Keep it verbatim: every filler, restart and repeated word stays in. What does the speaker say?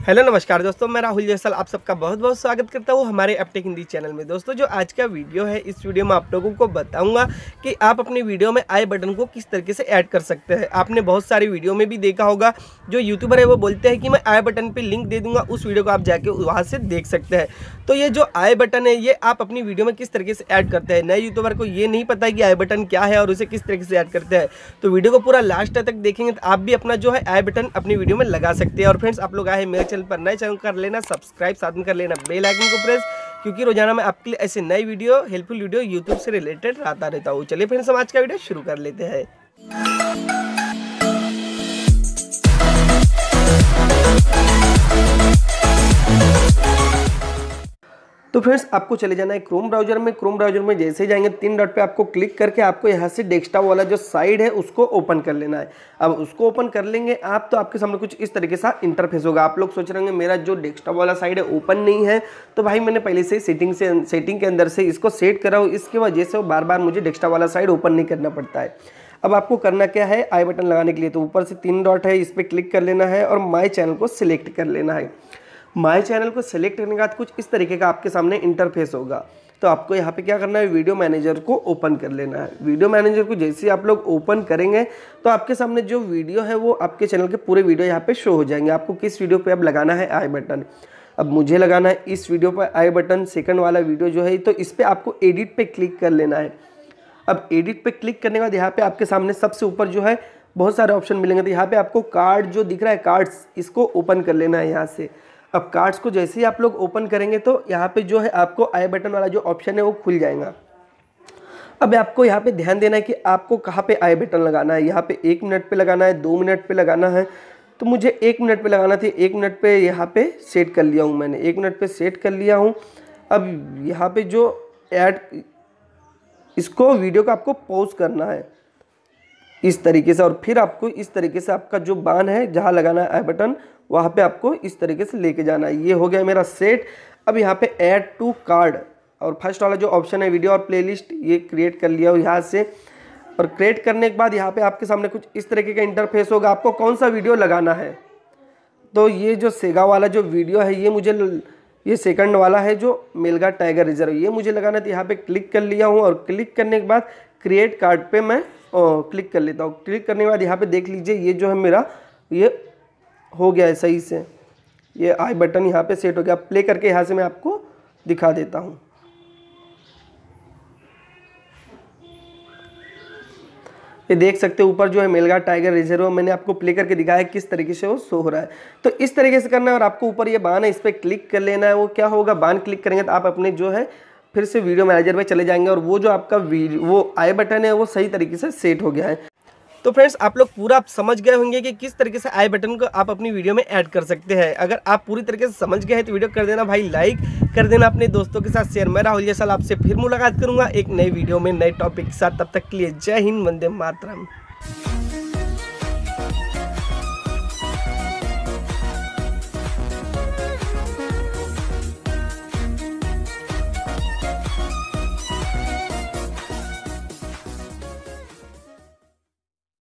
Hello नमस्कार दोस्तों, मैं राहुल जैसल आप सबका बहुत बहुत स्वागत करता हूँ हमारे अपटेक हिंदी चैनल में। दोस्तों जो आज का वीडियो है, इस वीडियो में आप लोगों को बताऊंगा कि आप अपनी वीडियो में आई बटन को किस तरीके से ऐड कर सकते हैं। आपने बहुत सारी वीडियो में भी देखा होगा, जो यूट्यूबर है वो बोलते हैं कि मैं आई बटन पे लिंक दे दूंगा, उस वीडियो को आप जाके वहाँ से देख सकते हैं। तो ये जो आई बटन है ये आप अपनी वीडियो में किस तरीके से ऐड करते हैं। नए यूट्यूबर को ये नहीं पता है कि आई बटन क्या है और उसे किस तरीके से ऐड करते हैं। तो वीडियो को पूरा लास्ट तक देखेंगे तो आप भी अपना जो है आई बटन अपनी वीडियो में लगा सकते हैं। और फ्रेंड्स, आप लोग आए मेरे चैनल पर नए, चैनल कर लेना सब्सक्राइब, साथ में कर लेना बेल आइकन को प्रेस, क्योंकि रोजाना मैं आपके लिए ऐसे नई वीडियो, हेल्पफुल वीडियो यूट्यूब से रिलेटेड लाता रहता हूँ। चलिए फ्रेंड्स, हम आज का वीडियो शुरू कर लेते हैं। तो फ्रेंड्स, आपको चले जाना है क्रोम ब्राउजर में। क्रोम ब्राउजर में जैसे ही जाएंगे तीन डॉट पे आपको क्लिक करके आपको यहाँ से डेस्कटॉप वाला जो साइड है उसको ओपन कर लेना है। अब उसको ओपन कर लेंगे आप तो आपके सामने कुछ इस तरीके से इंटरफेस होगा। आप लोग सोच रहे होंगे मेरा जो डेस्कटॉप वाला साइड है ओपन नहीं है, तो भाई मैंने पहले से सेटिंग से सेटिंग के अंदर से इसको सेट करा हूँ, इसकी वजह से बार बार मुझे डेस्कटॉप वाला साइड ओपन नहीं करना पड़ता है। अब आपको करना क्या है, आई बटन लगाने के लिए तो ऊपर से तीन डॉट है, इस पर क्लिक कर लेना है और माई चैनल को सिलेक्ट कर लेना है। माय चैनल को सेलेक्ट करने के बाद कुछ इस तरीके का आपके सामने इंटरफेस होगा। तो आपको यहाँ पे क्या करना है, वीडियो मैनेजर को ओपन कर लेना है। वीडियो मैनेजर को जैसे ही आप लोग ओपन करेंगे तो आपके सामने जो वीडियो है वो आपके चैनल के पूरे वीडियो यहाँ पे शो हो जाएंगे। आपको किस वीडियो पे अब लगाना है आई बटन। अब मुझे लगाना है इस वीडियो पर आई बटन, सेकंड वाला वीडियो जो है, तो इस पर आपको एडिट पे क्लिक कर लेना है। अब एडिट पे क्लिक करने के बाद यहाँ पे आपके सामने सबसे ऊपर जो है बहुत सारे ऑप्शन मिलेंगे। तो यहाँ पे आपको कार्ड जो दिख रहा है, कार्ड्स, इसको ओपन कर लेना है यहाँ से। अब कार्ड्स को जैसे ही आप लोग ओपन करेंगे तो यहाँ पे जो है आपको आई बटन वाला जो ऑप्शन है वो खुल जाएगा। अब आपको यहाँ पे ध्यान देना है कि आपको कहाँ पे आई बटन लगाना है। यहाँ पे एक मिनट पे लगाना है, दो मिनट पे लगाना है। तो मुझे एक मिनट पे लगाना थी, एक मिनट पे यहाँ पे सेट कर लिया हूँ मैंने, एक मिनट पे सेट कर लिया हूँ। अब यहाँ पे जो ऐड, इसको वीडियो को आपको पॉज करना है इस तरीके से, और फिर आपको इस तरीके से आपका जो बान है जहाँ लगाना है आई बटन वहाँ पे आपको इस तरीके से लेके जाना है। ये हो गया मेरा सेट। अब यहाँ पे ऐड टू कार्ड और फर्स्ट वाला जो ऑप्शन है वीडियो और प्लेलिस्ट, ये क्रिएट कर लिया हो यहाँ से। और क्रिएट करने के बाद यहाँ पे आपके सामने कुछ इस तरीके का इंटरफेस होगा। आपको कौन सा वीडियो लगाना है, तो ये जो सेगा वाला जो वीडियो है ये मुझे, ये सेकंड वाला है जो मेलगा टाइगर रिजर्व, ये मुझे लगाना है। तो यहाँ पे क्लिक कर लिया हूँ और क्लिक करने के बाद क्रिएट कार्ड पे मैं ओ, क्लिक कर लेता हूँ। क्लिक करने के बाद यहाँ पे देख लीजिए ये जो है मेरा ये हो गया है सही से, ये आई बटन यहाँ पे सेट हो गया। प्ले करके यहाँ से मैं आपको दिखा देता हूँ। ये देख सकते हो ऊपर जो है मेलगा टाइगर रिजर्व, मैंने आपको प्ले करके दिखाया किस तरीके से वो शो हो रहा है। तो इस तरीके से करना है। और आपको ऊपर ये बान है, इस पर क्लिक कर लेना है। वो क्या होगा, बान क्लिक करेंगे तो आप अपने जो है फिर से वीडियो मैनेजर में चले जाएंगे और वो जो आपका वीडियो वो आई बटन है वो सही तरीके से सेट हो गया है। तो फ्रेंड्स, आप लोग पूरा आप समझ गए होंगे कि किस तरीके से आई बटन को आप अपनी वीडियो में ऐड कर सकते हैं। अगर आप पूरी तरीके से समझ गए हैं तो वीडियो कर देना भाई लाइक, कर देना अपने दोस्तों के साथ शेयर। मैं राहुल जैसल आपसे फिर मुलाकात करूंगा एक नई वीडियो में नए टॉपिक के साथ। तब तक के लिए जय हिंद, वंदे मातरम।